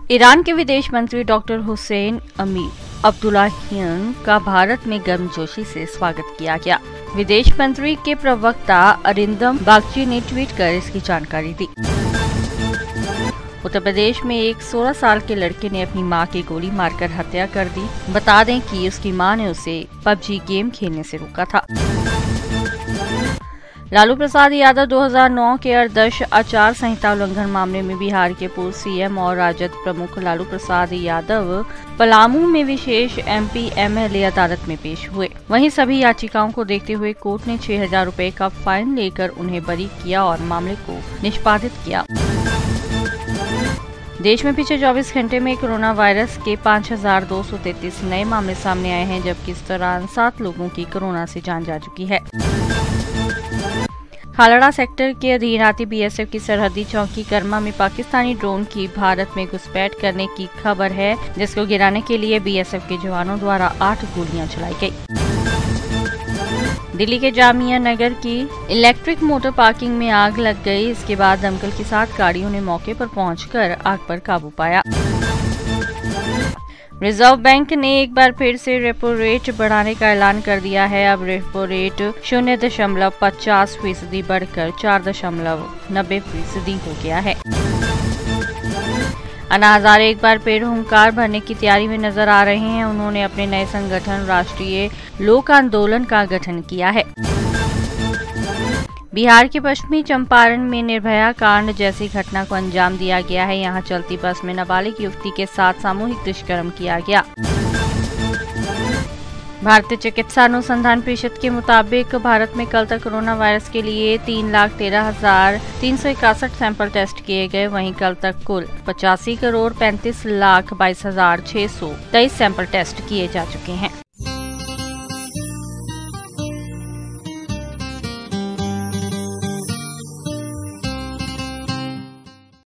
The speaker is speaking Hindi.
ईरान के विदेश मंत्री डॉक्टर हुसैन अमीर अब्दुल्लाहियन का भारत में गर्मजोशी से स्वागत किया गया। विदेश मंत्री के प्रवक्ता अरिंदम बागची ने ट्वीट कर इसकी जानकारी दी। उत्तर प्रदेश में एक 16 साल के लड़के ने अपनी मां की गोली मारकर हत्या कर दी। बता दें कि उसकी मां ने उसे पबजी गेम खेलने से रोका था। लालू प्रसाद यादव 2009 के आदर्श आचार संहिता उल्लंघन मामले में बिहार के पूर्व सीएम और राजद प्रमुख लालू प्रसाद यादव पलामू में विशेष एमपी एमएलए अदालत में पेश हुए। वहीं सभी याचिकाओं को देखते हुए कोर्ट ने 6,000 रुपए का फाइन लेकर उन्हें बरी किया और मामले को निष्पादित किया। देश में पिछले 24 घंटे में कोरोना वायरस के 5,233 नए मामले सामने आए हैं, जबकि इस दौरान 7 लोगों की कोरोना से जान जा चुकी है। खालड़ा सेक्टर के अधीन आती बीएसएफ की सरहदी चौकी कर्मा में पाकिस्तानी ड्रोन की भारत में घुसपैठ करने की खबर है, जिसको गिराने के लिए बीएसएफ के जवानों द्वारा 8 गोलियां चलाई गई। दिल्ली के जामिया नगर की इलेक्ट्रिक मोटर पार्किंग में आग लग गई। इसके बाद दमकल की 7 गाड़ियों ने मौके पर पहुंचकर आग पर काबू पाया। रिजर्व बैंक ने एक बार फिर से रेपो रेट बढ़ाने का ऐलान कर दिया है। अब रेपो रेट 0.50% बढ़कर 4.90% हो गया है। अन्ना हजारे एक बार फिर हुंकार भरने की तैयारी में नजर आ रहे हैं। उन्होंने अपने नए संगठन राष्ट्रीय लोक आंदोलन का गठन किया है। बिहार के पश्चिमी चंपारण में निर्भया कांड जैसी घटना को अंजाम दिया गया है। यहां चलती बस में नाबालिग युवती के साथ सामूहिक दुष्कर्म किया गया। भारतीय चिकित्सा अनुसंधान परिषद के मुताबिक भारत में कल तक कोरोना वायरस के लिए 3,13,361 सैंपल टेस्ट किए गए। वहीं कल तक कुल 85,35,22,623 सैंपल टेस्ट किए जा चुके हैं।